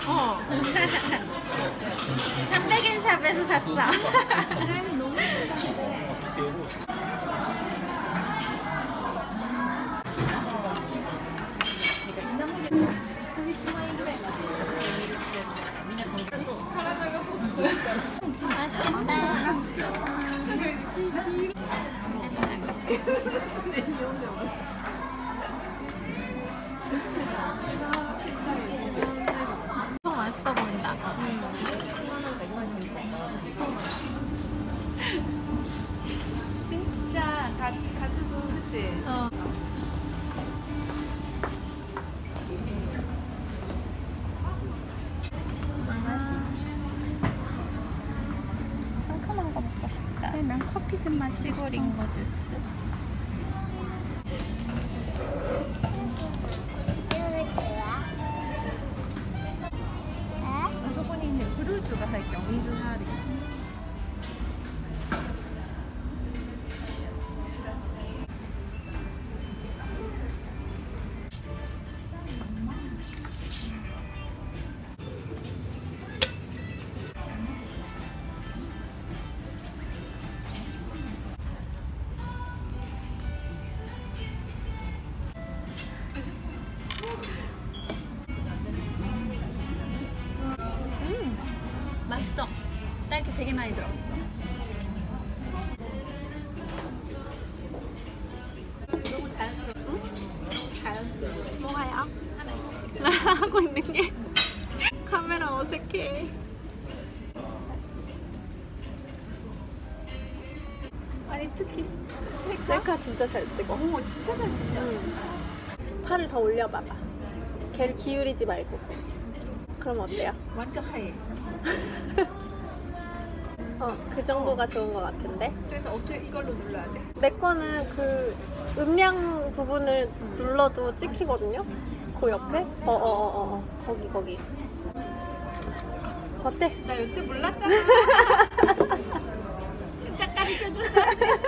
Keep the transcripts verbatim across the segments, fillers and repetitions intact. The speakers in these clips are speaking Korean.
어. 삼백 엔 샵에서 샀어. 너무 맛있겠다. 엄청 맛있어 보인다. 진짜 가, 가지고 그치? 어. 상큼한 거 먹고 싶다. 네, 난 커피 좀 마시고 싶어. 시골인 거 주스. そこにね、フルーツが入ったお水があるよ。 맛있어. 딸기 되게 많이 들어갔어. 너무 자연스럽고 자연스러워. 뭐가요? 하나 있지. 하고 있는 게 카메라 어색해. 아니 특히 셀카? 셀카 진짜 잘 찍어. 어머 진짜 잘 찍냐? 응. 팔을 더 올려봐봐. 걔를 기울이지 말고. 그럼 어때요? 완전 하얘. 어, 그 정도가 좋은 것 같은데? 그래서 어떻게 이걸로 눌러야 돼? 내 거는 그 음량 부분을 눌러도 찍히거든요? 그 옆에? 어어어어 어, 어, 거기 거기. 어때? 나 여태 몰랐잖아. 진짜 가르쳐줬어.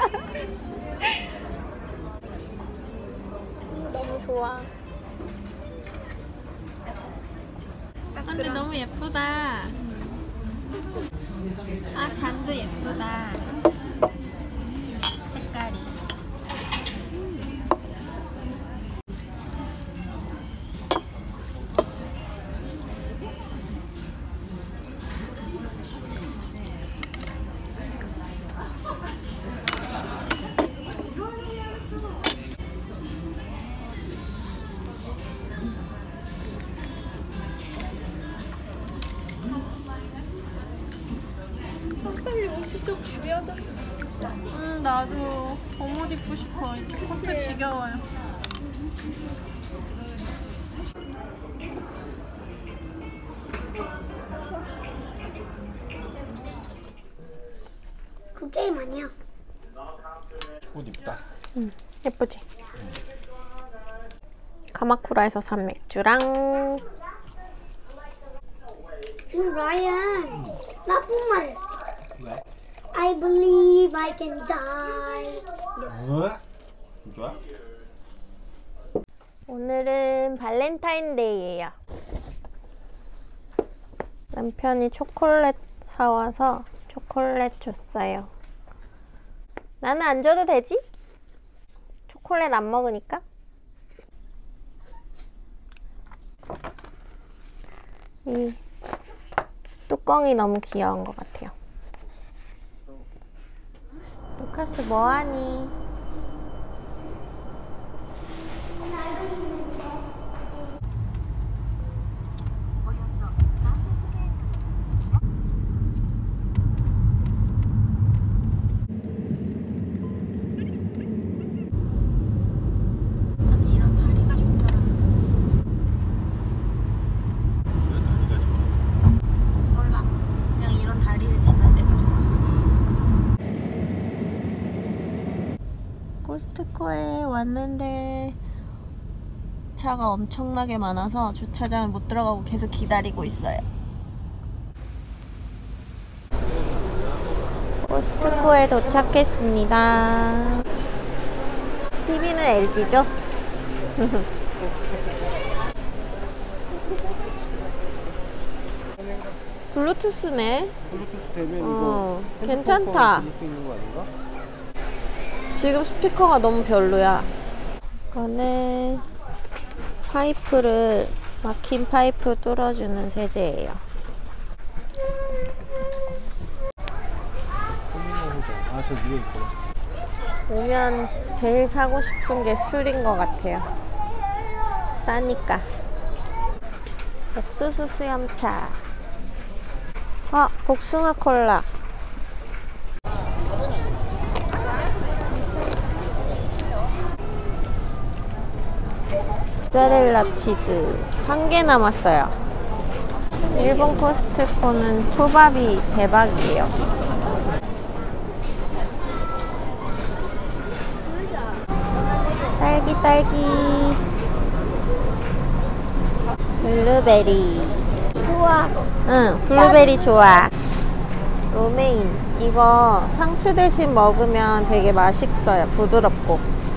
너무 좋아. 근데 너무 예쁘다. 아, 잔도 예쁘다. 색깔이. 빨리 옷이 좀 구려졌으면 진짜. 음, 나도 봄옷 입고 싶어. 코트 지겨워요. 그 게임 아니야. 옷 이쁘다. 응, 예쁘지? 가마쿠라에서 산 맥주랑 지금 라이언 나쁜 말 했어. 왜? I believe I can die. 왜? 좋아? 오늘은 발렌타인데이예요. 남편이 초콜릿 사와서 초콜릿 줬어요. 나는 안 줘도 되지? 초콜릿 안 먹으니까. 이 뚜껑이 너무 귀여운 것 같아요. 루카스 뭐하니? 나는 이런 다리가 좋더라. 왜 다리가 좋아? 몰라. 그냥 이런 다리를 지날 때가 좋아. 코스트코에 왔는데 차가 엄청나게 많아서 주차장을 못 들어가고 계속 기다리고 있어요. 코스트코에 도착했습니다. 티비는 엘지죠? 블루투스네. 블루투스 되면 어, 이거 괜찮다. 핸드폰 들을 수 있는 거 아닌가? 지금 스피커가 너무 별로야. 이거는 파이프를, 막힌 파이프 뚫어주는 세제예요. 아, 저 위에 있구나. 오면 제일 사고 싶은 게 술인 것 같아요. 싸니까. 옥수수 수염차. 아, 복숭아 콜라. 모짜렐라 치즈 한 개 남았어요. 일본 코스트코는 초밥이 대박이에요. 딸기 딸기 블루베리. 좋아. 응, 블루베리 좋아. 로메인 이거 상추 대신 먹으면 되게 맛있어요. 부드럽고.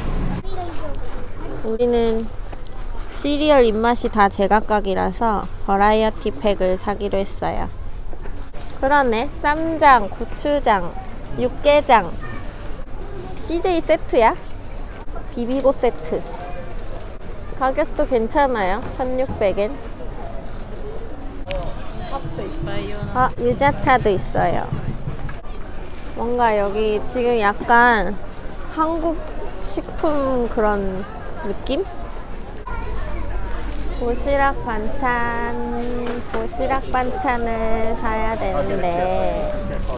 우리는 시리얼 입맛이 다 제각각이라서 버라이어티 팩을 사기로 했어요. 그러네. 쌈장, 고추장, 육개장. 씨제이 세트야? 비비고 세트. 가격도 괜찮아요. 천육백 엔. 아, 유자차도 있어요. 뭔가 여기 지금 약간 한국 식품 그런 느낌? 도시락 반찬, 도시락 반찬을 사야 되는데.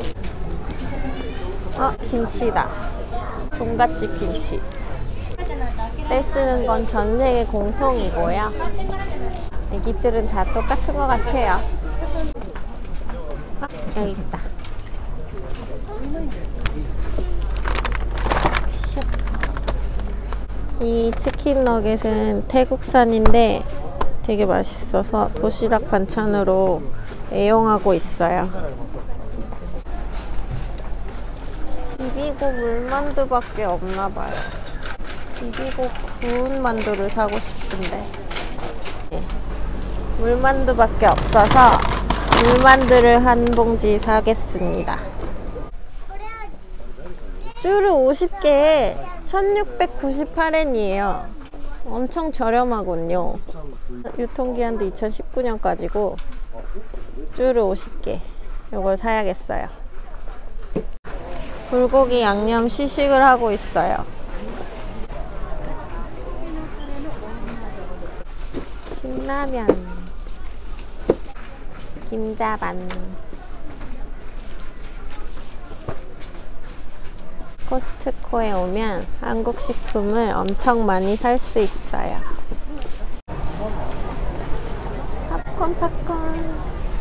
아, 김치다. 종갓집 김치. 때 쓰는 건 전 세계 공통이고요. 애기들은 다 똑같은 것 같아요. 아, 여기 있다. 이 치킨 너겟은 태국산인데 되게 맛있어서 도시락 반찬으로 애용하고 있어요. 비비고 물만두밖에 없나봐요. 비비고 구운 만두를 사고 싶은데 네. 물만두밖에 없어서 물만두를 한 봉지 사겠습니다. 쭈루 오십 개에 천육백구십팔 엔이에요. 엄청 저렴하군요. 유통기한도 이천십구 년까지고 쭈루 오십 개 요걸 사야겠어요. 불고기 양념 시식을 하고 있어요. 신라면, 김자반. 코스트코에 오면 한국 식품을 엄청 많이 살 수 있어요. 팝콘 팝콘.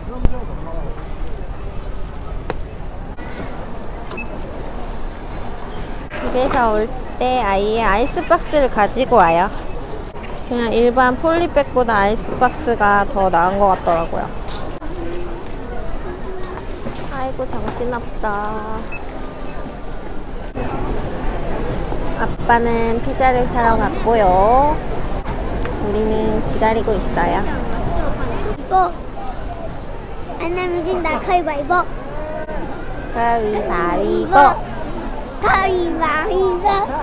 집에서 올 때 아예 아이스박스를 가지고 와요. 그냥 일반 폴리백보다 아이스박스가 더 나은 것 같더라고요. 아이고 정신없어. 아빠는 피자를 사러 갔고요. 우리는 기다리고 있어요. 이거 안 내면 진다. 가위바위보. 가위바위보. 가위바위보.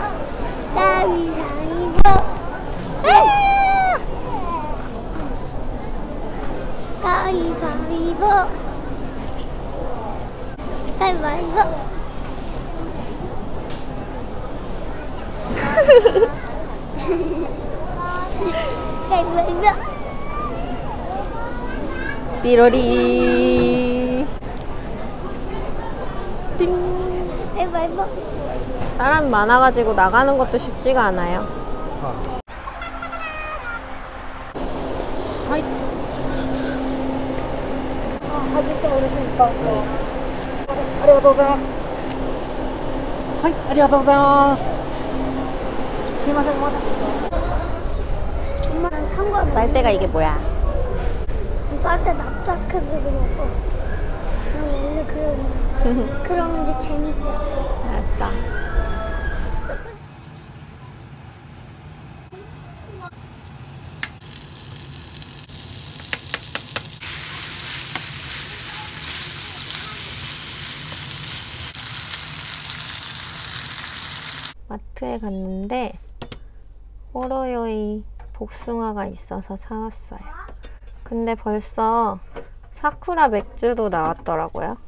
가위바위보. 가위바위보. 가위바위보. 가위바위보. 띠로리. 띵. 가위바위보. 사람 많아가지고 나가는 것도 쉽지가 않아요. 하이. 아, 하이시대 오르시니까. 아리가또 고자이마스. 하이, 아리가또 고자이마스. 엄마는 상관. 빨대가 이게 뭐야? 빨대 납작하게서 먹어. 난 원래 그런 그런 게 재밌었어. 알았어. 마트에 갔는데 호로요이 복숭아가 있어서 사왔어요. 근데 벌써 사쿠라 맥주도 나왔더라고요.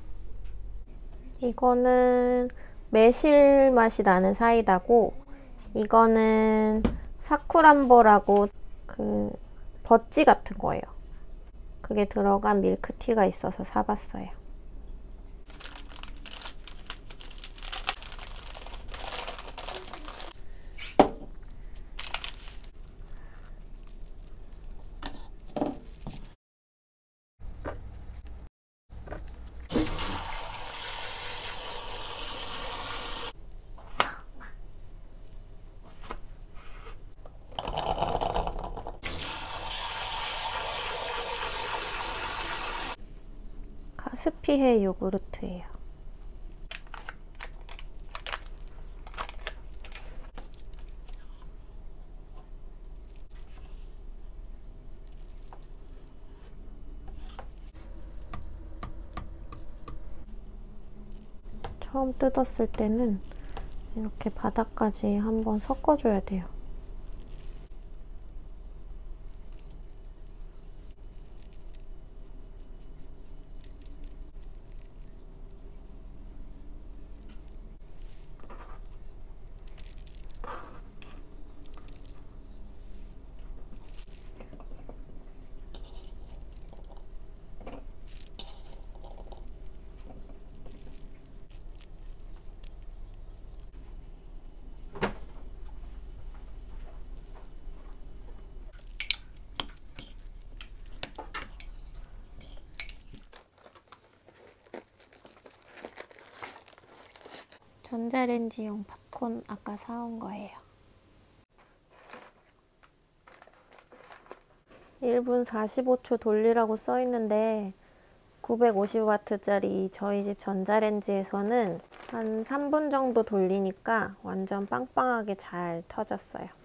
이거는 매실 맛이 나는 사이다고, 이거는 사쿠란보라고 그 버찌 같은 거예요. 그게 들어간 밀크티가 있어서 사봤어요. 카스피해 요구르트예요. 처음 뜯었을 때는 이렇게 바닥까지 한번 섞어줘야 돼요. 전자레인지용 팝콘 아까 사온 거예요. 일 분 사십오 초 돌리라고 써 있는데 구백오십 와트짜리 저희 집 전자레인지에서는 한 삼 분 정도 돌리니까 완전 빵빵하게 잘 터졌어요.